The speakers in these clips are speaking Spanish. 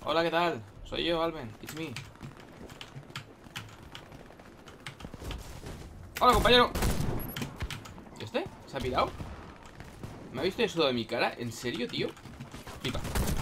Hola, ¿qué tal? Soy yo, Alben. It's me. Hola, compañero. ¿Y este? ¿Se ha pirado? ¿Me ha visto eso de mi cara? ¿En serio, tío? Pipa.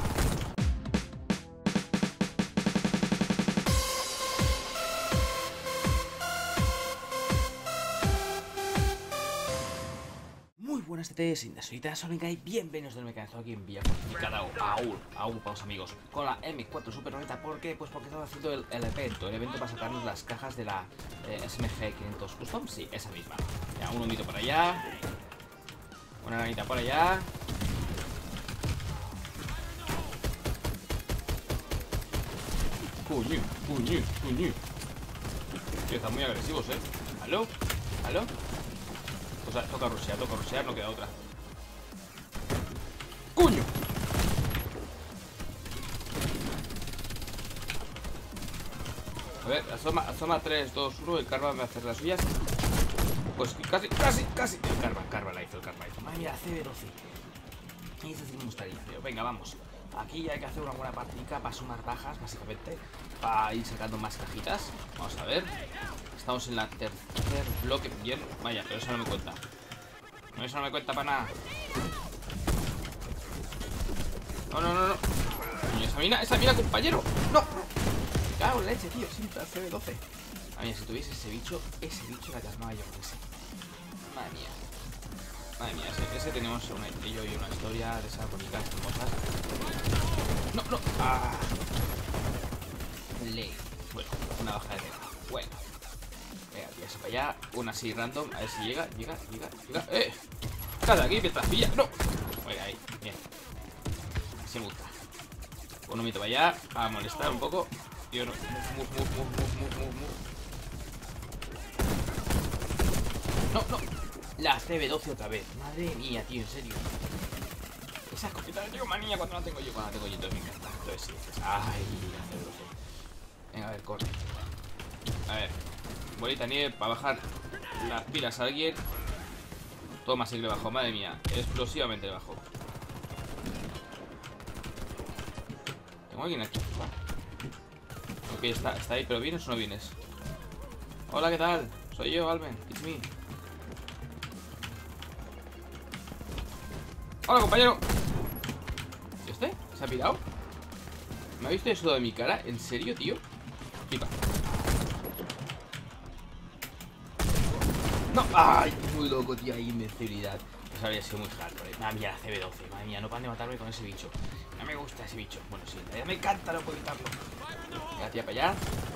Muy buenas TTs, indesolitas, Solenkai, bienvenidos del mecanismo aquí en Vía Fortificada aún, vamos amigos, con la M4 Super 90. ¿Por qué? Pues porque estamos haciendo el evento para sacarnos las cajas de la SMG 500 Custom, sí, esa misma. Ya, un humito por allá, una granita por allá. Cuñu. Tío, están muy agresivos, ¿Aló? O sea, toca rushear, no queda otra. ¡Coño! A ver, asoma 3, 2, 1. El Karma me va a hacer las suyas. Pues casi. El Karma la hizo. Madre mía, CB12. Y eso sí me gustaría, pero venga, vamos. Aquí ya hay que hacer una buena partida para sumar bajas, básicamente. Para ir sacando más cajitas. Vamos a ver. Estamos en la tercer bloque. Bien, vaya, pero eso no me cuenta. Eso no me cuenta para nada. No. Esa mina, compañero. No. Cago en leche, tío. Sí, el CB12. Madre mía, si tuviese ese bicho la calmaba yo con ese. Madre mía, ese tenemos una historia de esas bonitas hermosas. No. Ley. Bueno, una baja de tema. Bueno. Venga, tírase para allá. Una así random. A ver si llega. Cada aquí mientras pilla. ¡No! Venga, ahí. Bien. Así me gusta. Un humito para allá. A molestar un poco. Tío, no. No. La CB12 otra vez. Madre mía, tío, en serio. Esas cositas de tengo manía cuando no tengo yo. Cuando la tengo yo, entonces me encanta. Entonces sí. Ay, la CB12. Venga, a ver, corre. A ver. Bolita nieve para bajar las pilas a alguien. Toma, sí que le bajó, madre mía. Explosivamente le bajó. Tengo alguien aquí. Ok, está ahí, pero ¿vienes o no vienes? Hola, ¿qué tal? Soy yo, Alben. It's me. Hola, compañero. ¿Y este? ¿Se ha pirado? ¿Me ha visto eso de mi cara? ¿En serio, tío? Pipa. No, ay, muy loco, tío, hay invencibilidad. Eso habría sido muy hardcore. Madre mía, la CB12, madre mía, no paran de matarme con ese bicho. No me gusta ese bicho. Bueno, sí, me encanta, no puedo evitarlo. Venga, tía, para allá.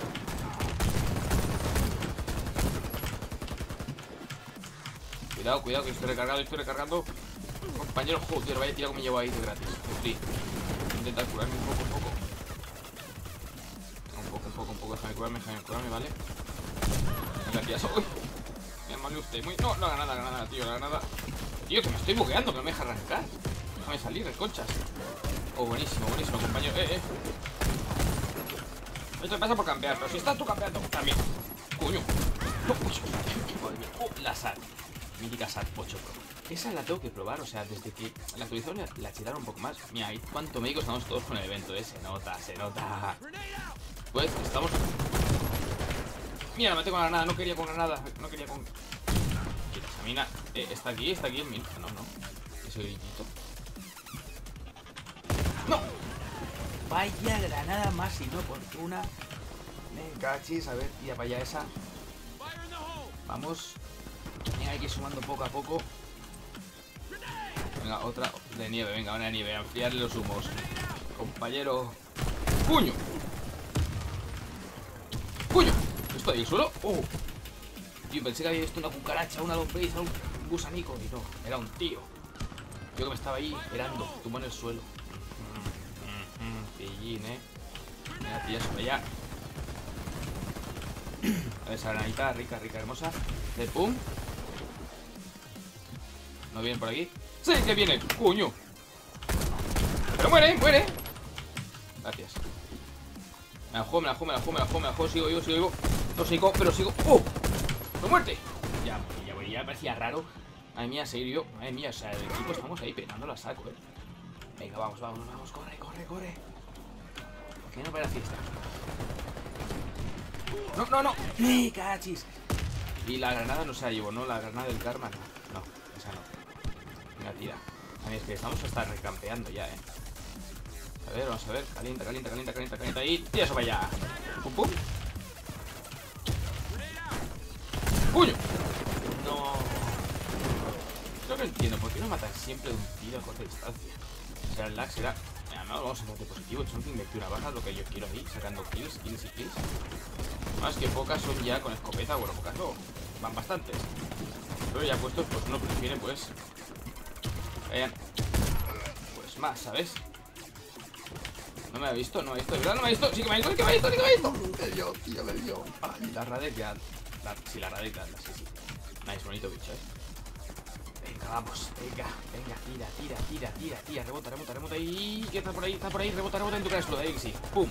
Cuidado, que estoy recargando. Compañero, joder, vaya tira que me llevo ahí de gratis. Sí. Intentar curarme un poco. Un poco, déjame curarme, ¿vale? Venga, tía, soy. No, la granada, tío, la granada. Tío, que me estoy bugueando, que no me deja arrancar. Déjame salir, conchas. Oh, buenísimo, compañero. Esto pasa por campear, pero si estás tú campeando, también. Coño. La SAT. Mítica SAT 8 Pro. Esa la tengo que probar, o sea, desde que la actualizaron la chitaron un poco más. Mira, ahí cuánto médico estamos todos con el evento, Se nota. Pues estamos. Mira, no me tengo granada, no quería con granada. Esa mina está aquí en mi. No. Ese grillito. ¡No! Vaya granada más inoportuna. Me cachis, a ver, tira para allá esa. Vamos. Venga, hay que ir sumando poco a poco. Venga, otra de nieve, venga, una de nieve. Ampliarle los humos. Compañero. ¡Puño! ¿Estoy en el suelo? ¡Oh! Tío, pensé que había visto una cucaracha, una lombriz, un gusanico. Y no, era un tío. Tío que me estaba ahí esperando, tumbó en el suelo. Pillín, Mira, tío, sobre allá. A ver, esa granita, rica, hermosa. De pum. ¿No vienen por aquí? ¡Sí, que vienen! ¡Coño! ¡Pero muere! Gracias. Me la juego, sigo. No sigo, pero sigo. ¡Oh! ¡No muerte! Ya me parecía raro. Madre mía, serio. Madre mía, o sea, el equipo estamos ahí pegando la saco, Venga, vamos, corre. Que no para fiesta. No, no, no. ¡Me cachis! Y la granada no se la llevo, ¿no? La granada del karma no. No, esa no. Venga, tira. A mí es que estamos hasta recampeando ya, A ver, vamos a ver. Calienta, calienta, calienta, calienta, calienta. Y tira eso para allá. Pum, pum. ¡Puño! No. Yo no entiendo por qué no matan siempre de un tiro a corta distancia. O sea, el lag será... Mira, no, vamos a hacer de positivo. Something metió una baja, lo que yo quiero ahí, sacando kills, kills y kills. Más que pocas son ya con escopeta. Bueno, pocas no. Van bastantes. Pero ya puestos, pues uno prefiere, pues... pues más, ¿sabes? No me ha visto, no me ha visto, de verdad no me ha visto. Sí que me ha visto, sí que me ha visto, sí que me ha visto. Me dio, tío, me dio. Ay, la Radek ya. Sí, la Radek anda, sí, sí. Nice, bonito bicho, Venga, vamos, venga, venga, tira, tira, tira, tira, tira, rebota, rebota, rebota. Y ¿qué está por ahí, rebota, rebota en tu cara, explota, ahí sí. Pum.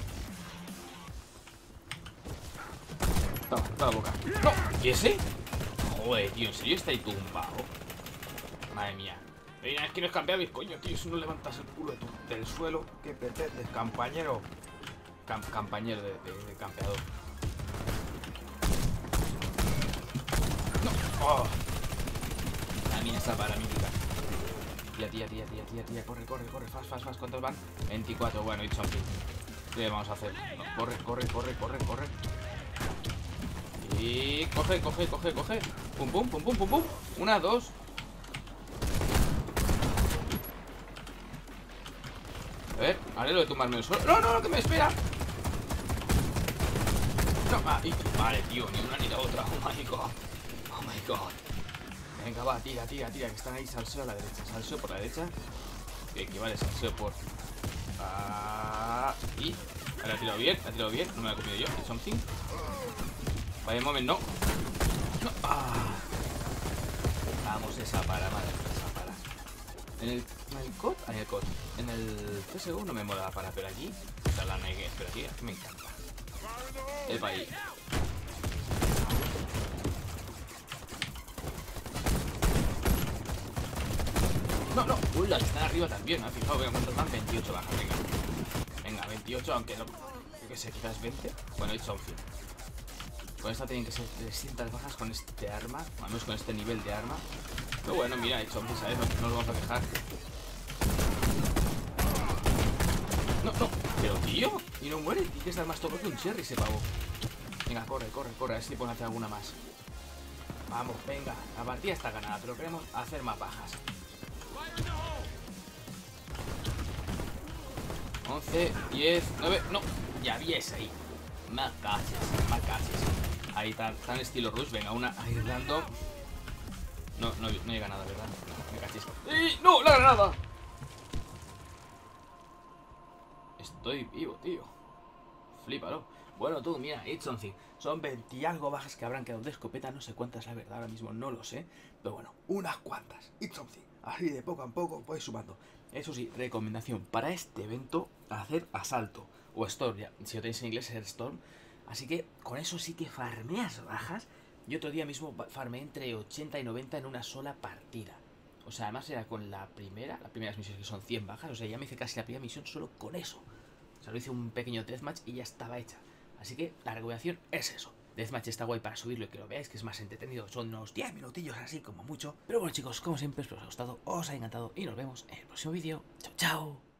Toma, toda la boca. ¡No! ¿Y ese? Joder, tío, ¿en serio está ahí tumbado? Madre mía. Mira, es que no es campeado, coño, tío. Si no levantas el culo del suelo, ¿qué pretendes, compañero? Compañero de campeador. ¡No! ¡Oh! La mía está para mítica. Tía. Corre, corre, corre. Fast. ¿Cuántos van? 24. Bueno, it's something. ¿Qué vamos a hacer? No, corre. Y coge. Pum. 1, 2. A ver, haré lo de tumbarme el suelo. No, que me espera. No, vale, tío, ni una ni la otra. Oh my god. Venga, va, tira. Que están ahí, salseo a la derecha. Salseo por la derecha. Que equivale salseo por... y... La ha tirado bien. No me la he comido yo. It's something. Vaya, moment, no. Vamos, esa para, madre. En el COD, en el COD. En el CSGO no me mola para, pero aquí... O sea, la negué, pero aquí me encanta. Epa ahí. No. Uy, están arriba también, ¿no? Fijaos, voy a contar 28 bajas, venga, 28, aunque no... Yo que sé, quizás 20. Bueno, it's something. Con esta tienen que ser 300 bajas con este arma. Al menos con este nivel de arma. Pero bueno, mira, it's something, ¿sabes? No nos vamos a dejar. No. Pero, tío, y no muere. Tiene que estar más toco que un cherry ese pavo. Venga, corre. A ver si pueden hacer alguna más. Vamos, venga. La partida está ganada, pero queremos hacer más bajas. 11, 10, 9, no, ya vi ese ahí. Más caches. Ahí tan estilo rush, venga, una ahí random. No he ganado, ¿verdad? No, me cachis. ¡Y no, la granada! Estoy vivo, tío. Flípalo. Bueno, tú, mira, it's something. Son 20 y algo bajas que habrán quedado de escopeta. No sé cuántas, la verdad, ahora mismo no lo sé. Pero bueno, unas cuantas. It's something. Así de poco a poco vais sumando. Eso sí, recomendación para este evento, hacer asalto o storm, ya, si lo tenéis en inglés es storm. Así que con eso sí que farmeas bajas. Yo otro día mismo farmeé entre 80 y 90 en una sola partida. O sea, además era con las primeras misiones que son 100 bajas. O sea, ya me hice casi la primera misión solo con eso. O sea, lo hice un pequeño deathmatch y ya estaba hecha. Así que la recomendación es eso. Deathmatch está guay para subirlo y que lo veáis, que es más entretenido. Son unos 10 minutillos así como mucho. Pero bueno, chicos, como siempre, espero que os haya gustado, os haya encantado y nos vemos en el próximo vídeo. Chao, chao.